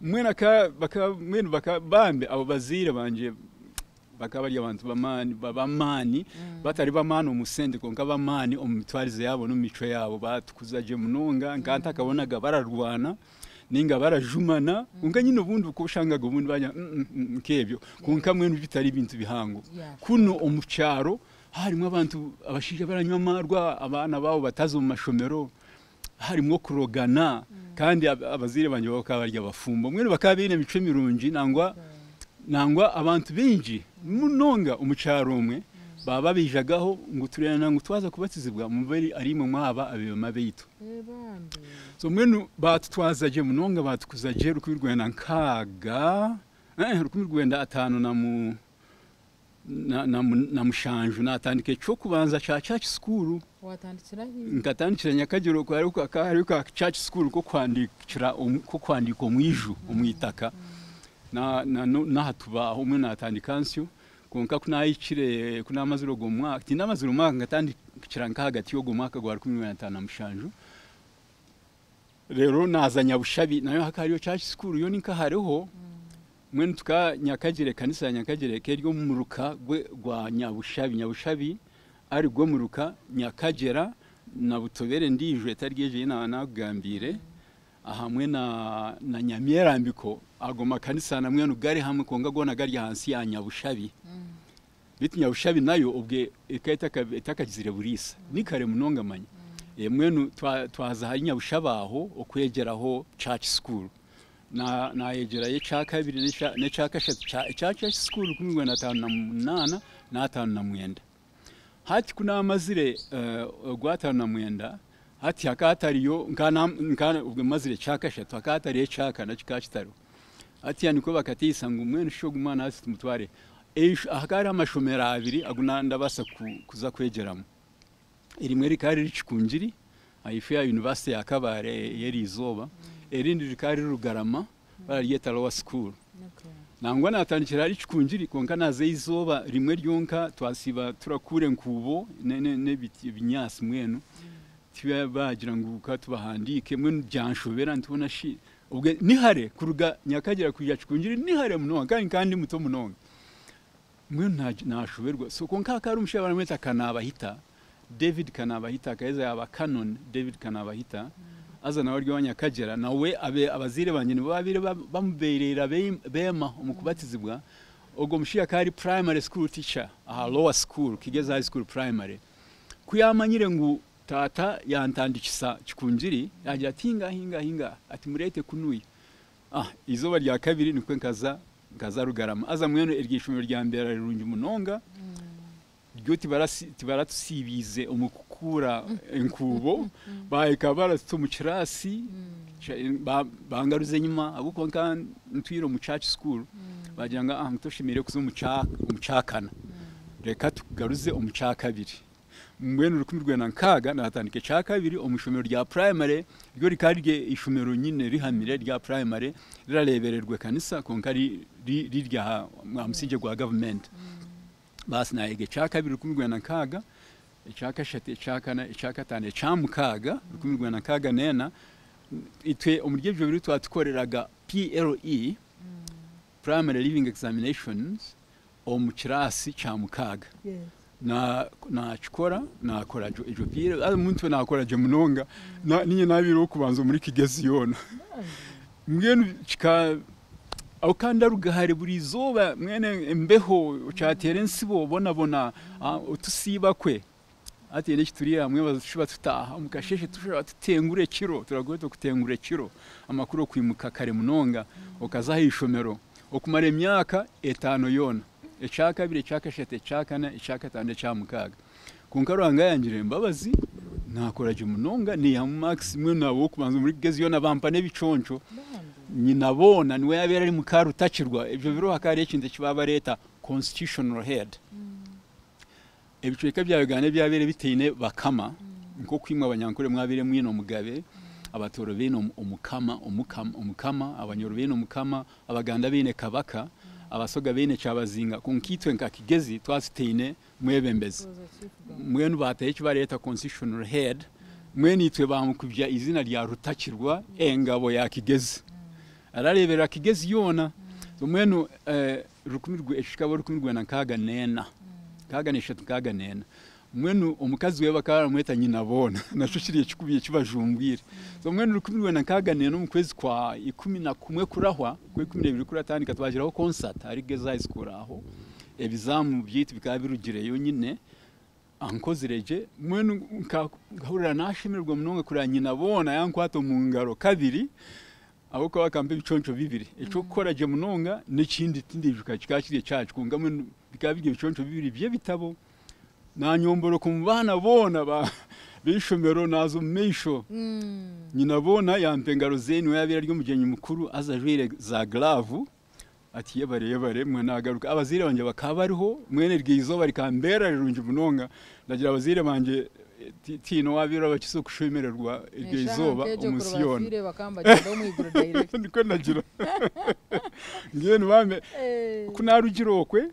mwena ka baka mwenu baka bambe abo bazire banje bakaba ari abantu bamani babamani batari bamani umusende konka bamani omitwarize yabo no mico yabo batukuzaje munonga nkanta akabonaga bararwana ninga barajumana unga nyine ubundi uko ushangaga ubundi banya nkebyo konka mwenu bitari ibintu bihango kuno omucyaro harimo abantu abashije baranywa amarwa abana babo batazo mu mashomero harimo kurogana kandi abazire banje bakabarya bafumbo mwene bakabine mico mirungi nangwa nangwa abantu binji munonga umucyaro umwe baba bijagaho ngo turena ngo twaza kubatizibwa mu bari ari mu mwaba abiyoma beitu so mwene batutwazaje munonga batukuzaje rukwirwenda nkaga eh rukwirwenda atano na mu na na, na mushanju natandike cyo kubanza cha church school watandikira hivi nkatandikira nyakagero ko ari ko akari ko church school ko kwandikira ko kwandika omwiju omwitaka na na na hatuba umwe natandikansiyo konka kunayikire kuna maziro go mwaka tinda maziro mwaka ngatandikira nkagati yo go mwaka gwa kumi na gatanu na mushanju rero nazanya bushabi nayo hakariyo church school yo ninka hariho mwene tuka nyakagere kanisa ya nyakagere keryo muruka gwe gwa nyabushabi nyabushabi ari gwo muruka nyakagera na butobere ndijwe taryeje na nagambire ahamwe na na nyamierambiko agoma kanisa na mwene ugari hamwe konga gona gari hansi ya nyabushabi bitu nyabushabi nayo ubwe ikaita itakagizire burisa nikare munonga manya e mwene twaza hari nyabushabaho okwegeraho church school na na yegera ye chaka kabiri ne chaka gatatu church school kumwe na tano na munana na tano na mwenda hati kuna amazire uh, gwatano na mwenda hati hakatariyo nkana nkana ubwo mazire chaka gatatu hakatariye chaka na chika kitaro hati yaniko bakatisa ngo mwene shogumana hasi tumutware hakari amashomera abiri agunanda basa kuza kwegeramo irimwe rikari richikunjiri ayife university ya Kabare yeri izoba erindi rikari rugarama bariyeta lower school nangwa natandikira ari chikunjiri konka naze izoba rimwe ryonka twasiba turakure nkubo ne ne biti binyasi mwenu tiba bagira ngo ukatubahandike mwenu byanshobera ntubona shi ubwe nihare kuruga nyakagera kujya chikunjiri nihare muno kandi kandi muto munonga mwenu nashoberwa so konka kari umushaba mweta kanabahita David kanabahita kaeza yaba Canon David kanabahita aza nawe ry'abanya kagera nawe abe abazire banyine babire bamuberera bema umukubatizibwa ogo mushiya kari primary school teacher aha lower school kigeza high school primary kuyamanyire ngo tata yantandikisa kikunjiri yagira tinga hinga hinga ati murete kunuye ah izoba rya kabiri nikwe nkaza ngaza rugarama aza mwene irgishumiro rya mbere rungi munonga Gyoti barasi tibaratusibize umukukura enkubo baika baratu mu kirasi bangaruze nyuma abuko nka ntwiro mu church school bajyanga ah mutoshimire kuzo mucaka umucakana reka tugaruze umucaka abiri mwene rukumirwe na nkaga natandike chaka abiri umushomero rya primary ryo rikarige ishomero nyine rihamire rya primary rirarebererwe kanisa konkari rirya mwamusije gwa government basi na ege chaka kabiri kumigwa na kaga chaka shate chaka na chaka tane chamukaga kumigwa na kaga nena itwe umuryeje biri twatukoreraga P L E primary living examinations omukirasi chamukaga yes. na na chikora na korajo ejo pire ari muntu na koraje munonga na ninye nabiro kubanza muri kigezi yona mwene chika au kanda rugahare buri zoba mwene embeho cyatere nsibo bona bona utusiba kwe ati ne kituriya mwe bazishiba tutaha mukasheshe tushobora tutengure kiro turagoye kutengure kiro amakuru kwimuka kare munonga okaza hishomero okumara emyaka etano yona echaka bire chaka shete chaka na echaka tande chamukaga kunkaro anga yangire mbabazi nakoraje munonga ni ya max mwe nabo kubanza muri gezi yona bampa nebiconco nyinabona niwe yabera ari mukaru utakirwa ibyo biro hakari ikinde kibaba leta constitutional head ebicweka byabigane byabere biteyine bakama nko kwimwa abanyankore mwabire mwino mugabe abatoro bino umukama umukama umukama abanyoro bino umukama abaganda bine kabaka abasoga bine cyabazinga kunkitwe nkakigezi twasiteyine mwebembezi mwenu bateye kibara leta constitutional head mwene itwe bamukubya izina rya rutakirwa engabo yakigezi ararebera kigezi yona so mwenu eh, rukumi rwe eshikabo rukumi rwe na kaga nena kaga neshatu kaga nena mwenu omukazi we bakara mweta nyina bona nashushiriye kikubiye kibajumbwire so mwenu rukumi rwe na kaga nena mu kwezi kwa ikumi na kumwe kurahwa kwe kumi na bibiri kuratandika twagiraho concert ari Geza High School aho ebizamu byiti bikaba birugireyo nyine ankozireje mwenu nkahurira nashimirwa munonga kuri nyina bona yankwato mu ngaro kabiri abo kwa kambe biconco bibiri eco koraje munonga n'ikindi tindijuka kikakiriye cyacu kungamwe bikaba bigiye biconco bibiri bye bitabo na nyomboro ku bana bona ba bishomero nazo meisho nyina bona yampengaro zeni yabira ryo mugenyi mukuru azajwire za glave ati yebare yebare mwe nagaruka abazire banje bakabariho mwene rwizo bari kambera rurunje munonga ndagira abazire banje tino wabira bakiso kushemererwa rwizoba umusiyona abazire bakamba genda umwiguru direct niko nagira ngene bame kunarugirokwe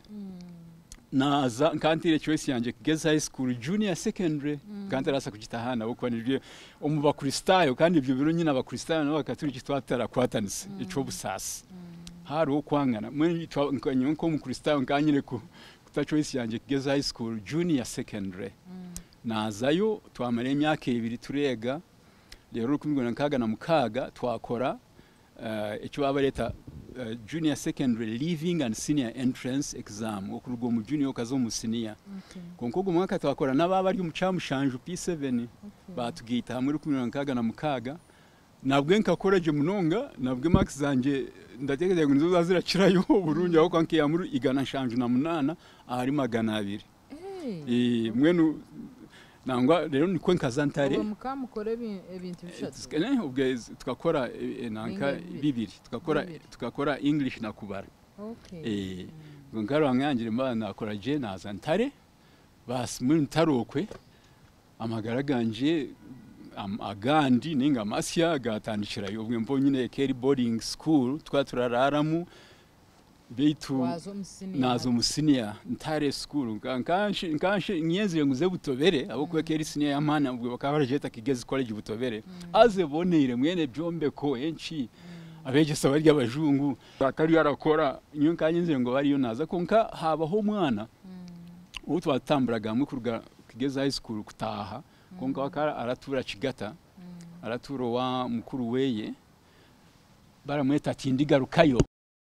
naza nkantire choice yanje Geza High School Junior Secondary kandi arasa kugitahana uko nirye umuba kristayo kandi ibyo biro nyina abakristayo no bakaturi kitwatara kwatanise ico busasi hari ukwangana mwe nko mu kristayo nkanyire ku kuta choice yanje Geza High School Junior Secondary nazayo twamare imyaka ibiri turega rero rukumwe nkaga na mukaga twakora icyo baba leta Junior Secondary Leaving and Senior Entrance Exam okurwo mu junior kazo mu senior konko go mwaka twakora nababa ari mu cyamushanju P seven batugita hamwe rukumwe nkaga na mukaga nabwe nkakoraje munonga nabwe max zanje ndategereje ngo nizo zaziracirayo burunja aho kanke ya muri igana shanju na munana ari magana abiri eh mwenu nangwa rero niko nkazantare ubu mukamukore ibintu bishatu skene ubwe tukakora nanka bibiri tukakora tukakora English na kubara okay eh ngaro angangire mba nakora je nazantare bas muri ntarokwe amagaraganje agandi ninga masya gatandikira yo ubwe mbo nyine Kerry boarding school twaturararamu beitu nazo musinia ntare school kankanshi nkanshi nyeze nguze butobere abo kwa Kerry senior yamana ubwo bakabarajeta Kigezi college butobere aze bonere mwene byombe ko enchi abegesa barya abajungu bakari yarakora nyo kanyinze ngo bari yo naza konka habaho mwana ubu twatamburaga mu kurga Kigezi High School kutaha konka wakara aratura Kigata araturo wa mukuru weye baramweta tindigarukayo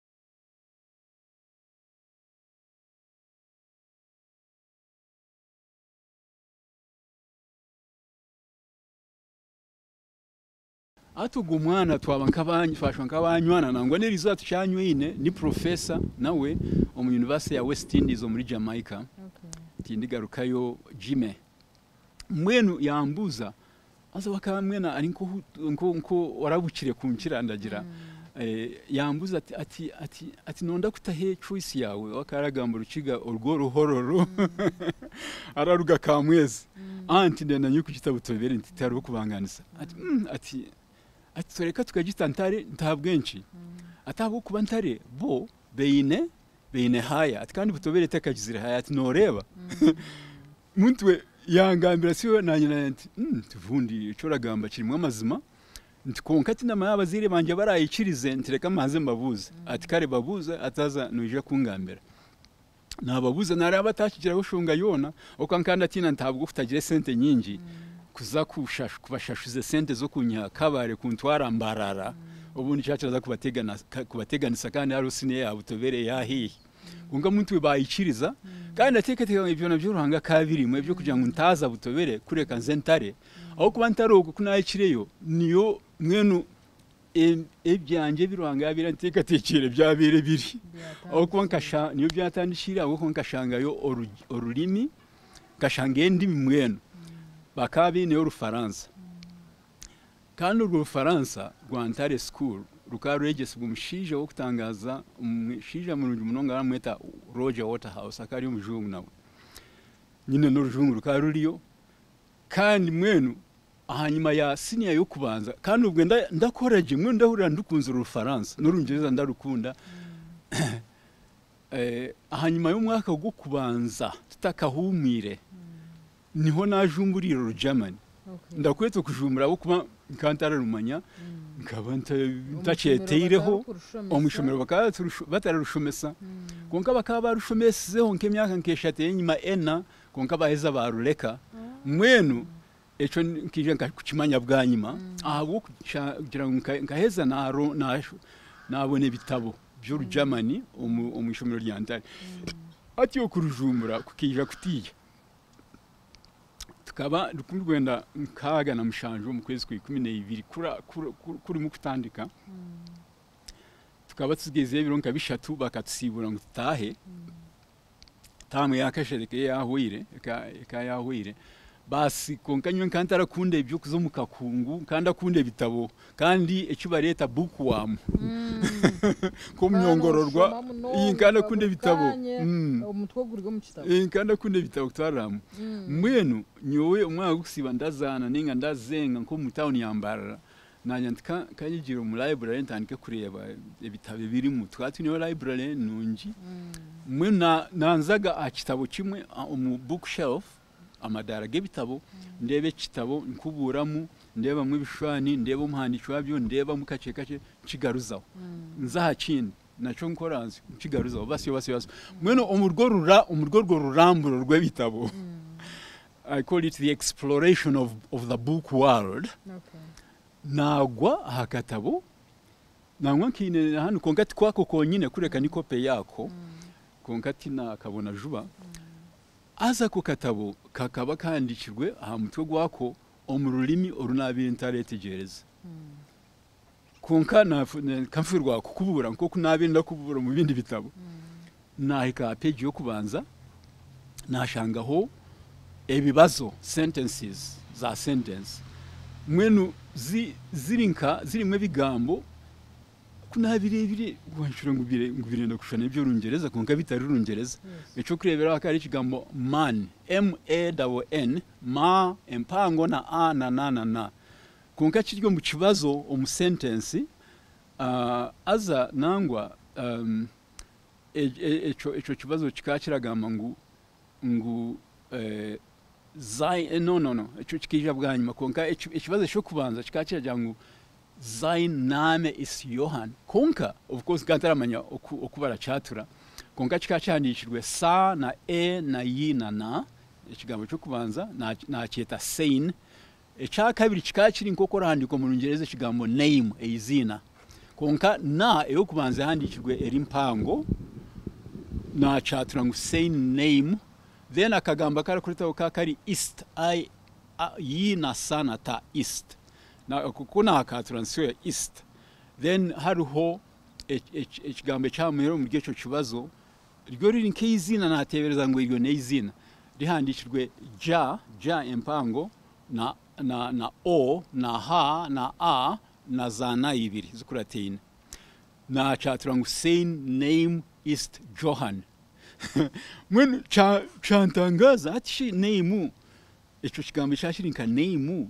atugo mwana twaba nkabanye fashwa nkabanywana nangwa ne result cyanywe ni professor nawe mu University ya West Indies muri Jamaica okay tindigarukayo Jime mwenu yambuza aza bakamwena ari nko nko nko warabukire kunkira ndagira eh yambuza ati ati ati ati nonda kutahe choice yawe wakaragamba rukiga urwo ruhororo araruga kamwezi anti ndenda nyuko kitabutobere ntitaro kubanganisa ati ati ati soreka tukagitantare ntabwenshi atabo kuba ntare bo beine beine haya ati kandi butobere tekagizira haya ati noreba muntwe yangambira siwe nanyina ati tuvundi coragamba kirimwe amazima ntikonka ati nama abazire banje barayikirize ntireka maze mbabuze ati kare babuze ataza nuje kungambira nababuze nari abatakigiraho gushunga yona okankanda tina ntabwo ufitagire sente nyingi kuza kushasha kubashashuze sente zo kunya kabare kuntwara mbarara ubundi cyacaza kubategana kubateganisa kandi ari usine yabo tobere yahi unga muntu bayikiriza kandi ateketeka ibyo nabyo ruhanga kabiri mu byo kugira ngo ntaza butobere kureka nzentare aho kuba ntarogo kunayikireyo niyo mwenu ebyanje biruhanga yabira ntekatekere byabere biri aho kuba nkasha niyo byatandishira aho kuba nkashangayo orurimi gashange ndi mwenu bakabi ne Urufaransa kandi urwo Urufaransa Rwantare school rukaregese bumushije wo kutangaza umushije mu runonga aramweta Roger Waterhouse akari umujungu nawe nyine no rujungu rukaruriyo kandi mwenu ahanyuma ya senior yo kubanza kandi ubwo ndakoraje mwe ndahurira ndukunze Urufaransa n'urungereza ndarukunda eh ahanyuma y'umwaka wo kubanza tutakahumire niho najumburira Germany ndakwete kujumbura bo kuba nkantara rumanya nkaba ntacyeteyireho omushomero bakaba batararushomesa konka bakaba barushomeseho nk'emyaka nk'eshatu enyuma ena konka baheza barureka mwenu eco nkije nkakimanya bwa nyuma ahubwo kugira ngo nkaheza naro nabone bitabo by'uru Germany omushomero ryantari ati yo kurujumbura kukija kutiya tukaba dukumwenda nkaga na mushanjo mu kwezi kwa ikumi n'ibiri kuri mu kutandika tukaba tugeze ibironka bishatu bakatsibura ngo tutahe tamwe yakashereke yahwire eka yahwire basi konkanywe nkantara kunde ibyo kuzo mu kakungu kanda kunde bitabo kandi ecyo bareta bookworm ko myongororwa iyi kanda kunde bitabo umutwe gurwe mu kitabo iyi kanda kunde bitabo twaramu mwenu nyowe umwaka gusiba ndazana ninga ndazenga nko mu town yambara nanyandika kanyigiro mu library ntandike kureba ibitabo biri mu twati niyo library nungi mwena nanzaga a kitabo kimwe mu bookshelf amadara gebitabo ndebe kitabo nkuburamu ndeba mu bishwani ndeba umuhandiki wabyo ndeba mu kace kace kigaruzaho nzaha kindi naco nkoranze kigaruzaho basi basi basi mweno umurgo rura umurgo ruramburo rw'ebitabo I call it the exploration of of the book world. Okay. Nagwa hakatabo nangwa kine hano konkati kwako konyine kureka nikope yako mm. konkati na kabona juba mm. aza ku katabo kakaba kandikirwe aha mutwe gwako omurulimi orunabiri ntaretegereza mm. konka na kamfirwa kukubura nko kunabiri ndakubura mu bindi bitabo mm. nahika page yo kubanza nashangaho ebibazo sentences za sentence mwenu zi zirinka zirimwe bigambo kuna birebire wanshura ngubire ngubire ndakushana ibyo rungereza konka bitari rungereza eco kurebera akari kigambo man m a w n ma empango na a na na na na konka kiryo mu kibazo omu sentence uh, aza nangwa um, eco eco kibazo kikakiragamba ngu ngu eh, Zai no no no eco kikija bwanyuma konka ikibazo cyo kubanza kikakira jangu sein Name ist Johann konka of course gantaramanya okubara chatura konka kikacandishirwe sa na e na yi na na ikigambo cyo kubanza na na cyeta sein eca kabiri kikakiri nkokora handiko mu rungereza ikigambo name eizina konka na eyo kubanza handikirwe erimpango na chatura ngu sein name then akagamba kara kuritaho kakari ist I yi na sana ta ist na kuna akatransiyo ist then haruho ikigambo cyamero mu gihe cyo kibazo ryo riri nk'izina natebereza ngo iryo neizina rihandikirwe ja ja empango na na na o na ha na a na zana ibiri zikuratine na chaturanga sein name ist Johann Mwen cha chantangaza ati name eco kigambo cyashirinka name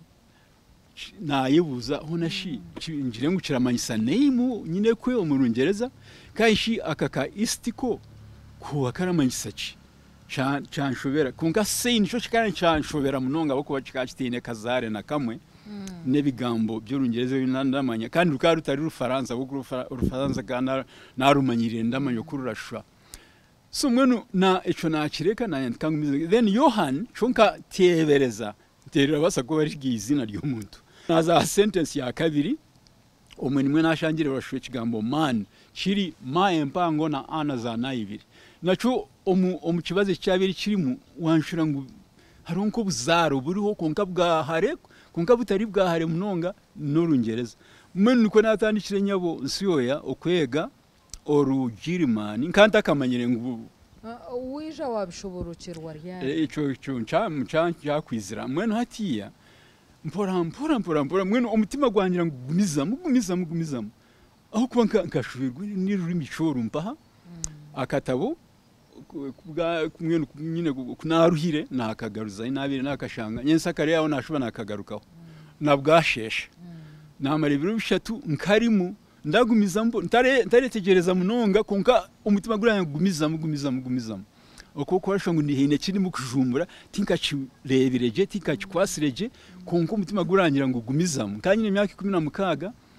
na yebuza hona shi njire ngo kiramanyisa name nyine kwe omurungereza kaishi akaka istiko ko akaramanyisa ki cha chanshobera kunga sein cyo kikana chanshobera munonga bako bakikatine kazare na kamwe mm. nebigambo by'urungereza binandamanya kandi rukari rutari rufaransa bwo rufaransa kana narumanyire ndamanyo kururashwa so mwenu na eco nakireka na yandikanga then Johann chonka tebereza terera basa ko bari gizina ry'umuntu naza sentence ya kabiri omwe nimwe nashangire bashwe kigambo man kiri ma empango na ana za naibiri naco omu omu kibazo cyabiri kirimo wanshura ngo haronko buzaro buriho konka bwa hare konka butari bwa hare munonga n'urungereza mwenu ko natandikire nyabo nsiyoya okwega orugirimani nkanta kamanyire ngo wija wabishoborokirwa ryari ico ico nca nca yakwizira mwenu hatiya mpora mpora mpora mpora mwenu umutima gwangira ngumiza mugumiza mugumiza aho kuba nkashubirwe ni rurimi coro mpaha akatabo kubwa mwenu nyine kunaruhire nakagaruza inabire nakashanga nyensakare yaho nashuba nakagarukaho nabwasheshe namarebiro bishatu nkarimu ndagumiza mbo ntare ntaretegereza munonga konka umutima guranya gumiza mugumiza mugumiza uko kwasho ngo ndihine kiri mu kujumbura tinka kirebireje tinka kikwasireje konko umutima gurangira ngo gumizamo kanyine imyaka ikumi na mukaga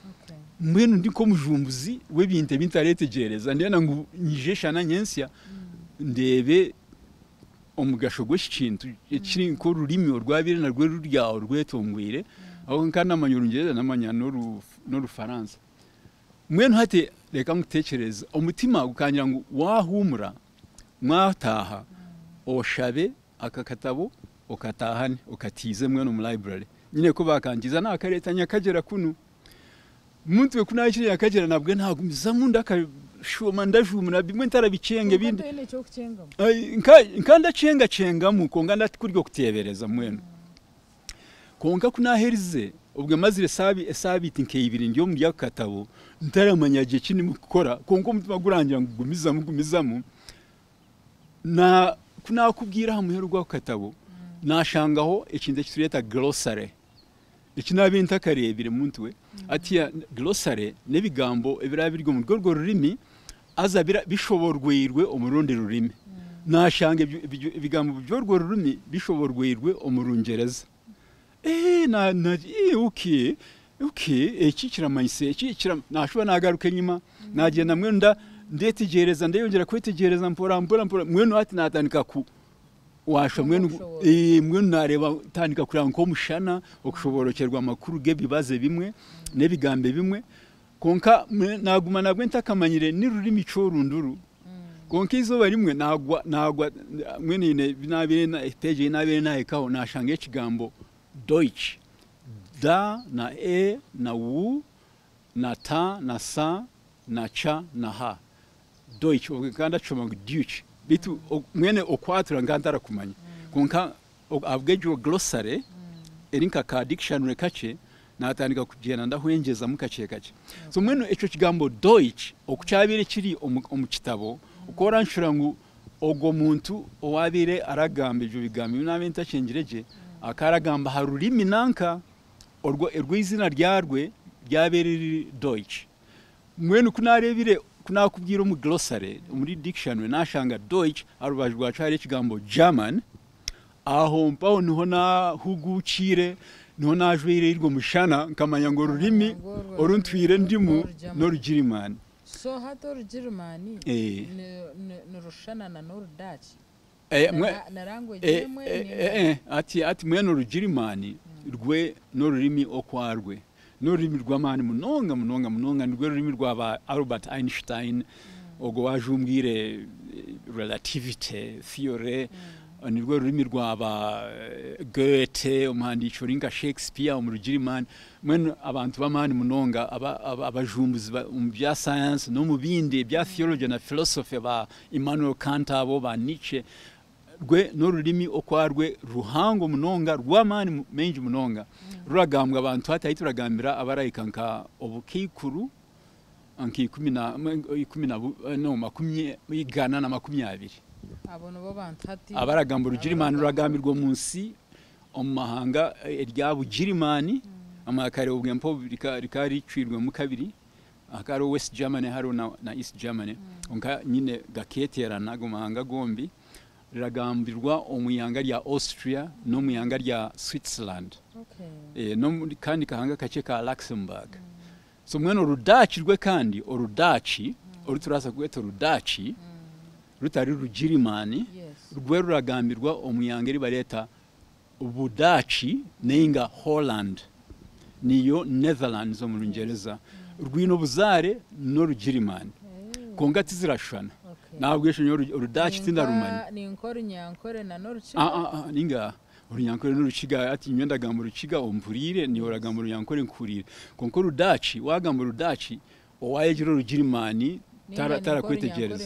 mwenu ndiko mujumbuzi webinte bintaretegereza ndena ngo nyijesha na nyensya ndebe omugasho gw'ekintu ekiri nko rurimi orwabire na rwe ruryawo rwetongwire aho nkana amanyurungere n'amanya no rufaransa mwenu hate reka mutekereza umutima gukangira ngo wahumura mwataha oshabe akakatabo okatahane okatize mwenu mu library nyine ko bakangiza nakaretanya kagera kuno muntu we kunakiri yakagera nabwe ntagumizamu ndakashoma ndajumura bimwe ntarabicenge bindi nkanda cenga cenga mu konga ndakuryo kutebereza mwenu konga kunaherize ubwo mazire sabi esabiti nkeyibiri ndyo mu yakatabo ntaramanyage kini mukora kongo umutima gurangira ngo gumizamu gumizamu na kunakubwira hamuhero gwa katabo nashangaho ikinde kitureta glossary ikinabinta karebire muntu we ati glossary nebigambo ebirabirgo mu rwo rurimi azabira bishoborwirwe umurundi rurimi nashange ibigambo byorwo rurimi bishoborwirwe umurungereza eh na na okay okay iki kiramanyise iki kira nashobora nagaruke nyuma nagenda mwenda ndetegereza ndeyongera kwitegereza mpora mpora mpora mwenu ati natandika ku washa mwenu eh mwenu nareba tandika kuri nko mushana okushoborokerwa amakuru gebibaze bimwe nebigambe bimwe konka naguma nabwe ntakamanyire ni rurimi corunduru konka izo barimwe nagwa nagwa mwene ne binabire na page inabire na ekaho nashange kigambo Deutsch da na e na wu na ta na sa na cha na ha Deutsch oganda choma Deutsch bitu mwene okwatura ngandara kumanya konka abgejo glossary erinka ka dictionary kache natandika kugenda ndahwengeza mukache kache so mwene echo kigambo Deutsch okuchabire kiri omu kitabo ukora nshura ngo ogo muntu owabire aragambe byo bigambe binabenta cengereje akaragamba harurimi nanka orwo erwizina ryarwe ryabereri Deutsch mwene kunarebire kunakubwira mu glossary muri dictionary nashanga Deutsch arubajwa cyari kigambo German aho mpaho niho na hugucire niho najwire irwo mushana nkamanya ngo rurimi oruntwire ndimu no rugirimani so hato rugirimani eh no rushana na no Dutch eh mwe narango yemwe eh ati ati mwe no rugirimani rwe no rurimi okwarwe no rurimi rw'amani munonga munonga munonga rwe rurimi rwa Albert Einstein ogo wajumbwire relativity theory ni rwe rurimi rwa Goethe umhandisho ringa Shakespeare mu rugirimani mwe abantu b'amani munonga abajumbuzi mu bya science no mu bindi bya theology na philosophy ba Immanuel Kant abo ba Nietzsche rwe no rurimi okwarwe ruhango munonga rw'amani menji munonga ruragambwa abantu hatayi turagambira abarayikanka obukikuru anki kumi na kumi na no makumye igana na makumyabiri abono bo bantu hati abaragamba rugirimani ruragambirwa munsi omahanga eryabu girimani amakare ubwempo rikari cwirwe mu kabiri akaro West Germany haro na, na East Germany onka nyine gaketerana gomahanga gombi riragambirwa omuyanga lya Austria no muyanga lya Switzerland okay eh no kandi kahanga kace ka Luxembourg mm. so mweno rudachi rwe kandi orudachi mm. oruturasa kweta rudachi mm. rutari rugirimani yes. rwe ruragambirwa omuyanga ribareta ubudachi nenga Holland niyo Netherlands mu Rungereza mm. rwino buzare no rugirimani hey. konga tizirashana nabwo esho urudachi tindarumanya ni inkoro nyankore na noruciga ah ah ninga urunyankore n'uruciga ati nyenda gamba ruciga omvurire ni oragamba urunyankore nkurire konko rudachi wagamba rudachi owayegiro rugirimani tara tara kwetegereza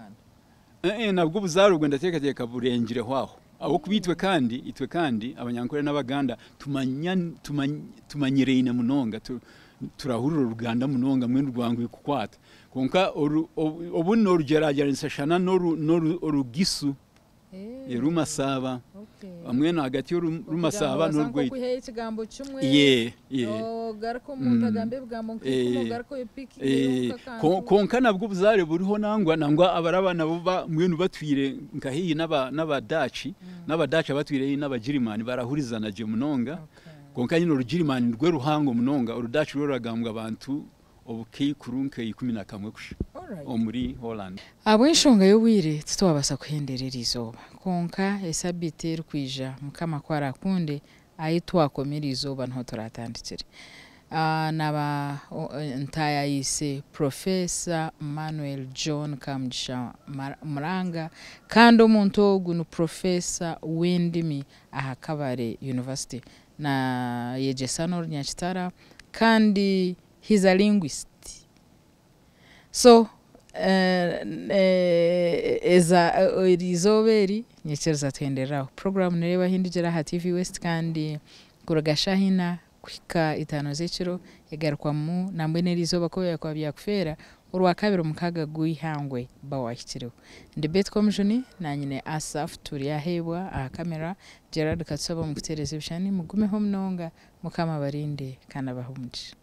eh eh nabwo buzarugwe ndateka teka burengire hwaho abo kubitwe kandi itwe kandi abanyankore n'abaganda tumanya tumanyirene munonga turahurura uruganda munonga mwe rwangwe kukwata konka obu no rugeragera shana no rugisu erumasaba amwe no hagati y'urumasaba no rwe kuhe ikigambo cyumwe ye ye garako muntagambe bwambo nkiko garako epiki konka nabwo buzare buriho nangwa nangwa abarabana buba mwe batwire nkahiyi naba nabadachi nabadachi batwire n'abagirimani barahurizana je munonga konka nyine urugirimani rwe ruhango munonga urudacu ruragambwa abantu obuki kurunke ikumi na kamwe kusha omuri Holland abo inshonga yo wire tutwabasa kuhenderera izoba konka esabite rukwija mukama kwara kunde ayitwa komera izoba nto turatandikire Uh, naba uh, ntaya yise Professor Manuel John Kamjisha Muranga kandi omuntu ogu ni Professor w'endimi aha Kabare University na yegesano Nyakitara kandi he's a linguist. So uh, uh, eza uh, irizoberi nyekereza twenderaho program nereba hindugera ha T V West kandi kuragashahina kwika itano z'ekiro egarukwamu nambwe nerizoba ko yakwabya kufera urwa kabiri mukaga guihangwe bawashyireho debate commission nanyine Asaf turiyahebwa aha kamera Gerard Katsaba mu kutereza ibishani mugumeho mnonga mukama barinde kana bahumuje